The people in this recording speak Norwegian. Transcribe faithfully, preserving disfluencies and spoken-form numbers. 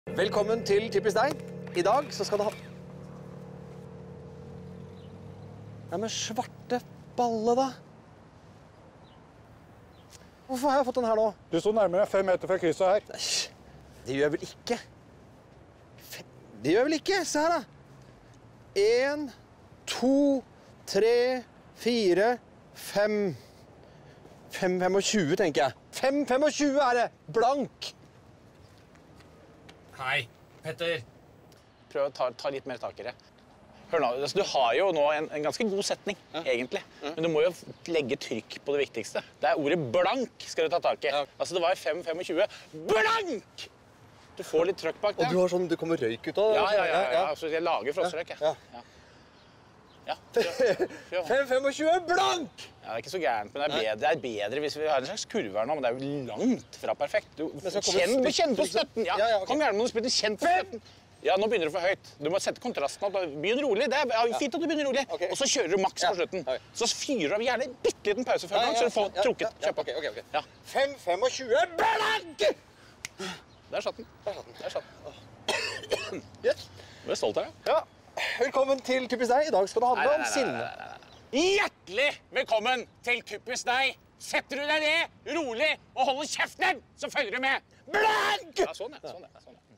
Velkommen til Typisk deg. I dag så skal det ha... Nei, men svarte balle da. Hvorfor har jeg fått den her nå? Du sto nærmere fem meter fra krysset her. Nei, det gjør jeg vel ikke. Fem... Det gjør jeg vel ikke. Se her da. En, to, tre, fire, fem. Fem, fem og tjue, tenker jeg. Fem, fem og tjue er det. Blank. Hei, Petter. Prøv å ta, ta litt mer tak i det. Hør nå, altså, du har jo nå en, en ganske god setning, ja. egentlig. Ja. Men du må jo legge trykk på det viktigste. Det er ordet blank skal du ta tak i. Ja. Altså, det var fem tjuefem. Blank! Du får litt trykk bak det. Og du har sånn, det kommer røyk ut av det? Ja, ja, ja. ja. Altså, jeg lager frosserøyk, jeg. Ja. Ja. Ja, fem tjuefem, blank! Ja, det er ikke så gærent, men det er bedre, det er bedre hvis vi har en slags kurve her nå, men det er jo langt fra perfekt. Du, kjenn, kjenn på støtten! Ja, ja, ja, okay. Kom gjerne med noen spytter, kjenn på støtten! Ja, nå begynner du for høyt. Du må sette kontrasten opp. Begynn rolig, det er ja, fint at du begynner rolig. Okay. Og så kjører du maks på slutten. Ja, okay. Så fyrer du av gjerne en bitteliten pause før blank, så du får trukket. Kjøp på. Okay, okay, okay. Ja. fem tjuefem, blank! Der satt den. Der satt den. Der satt den. Yes. Du er stolt av deg. Ja. Velkommen til Typisk deg. I dag skal det handle om sinne. Hjertelig velkommen til Typisk deg. Setter du deg ned, rolig, og holder kjeften, så følger du med. Blank! Ja, sånn, ja. Sånn, ja. Sånn, ja.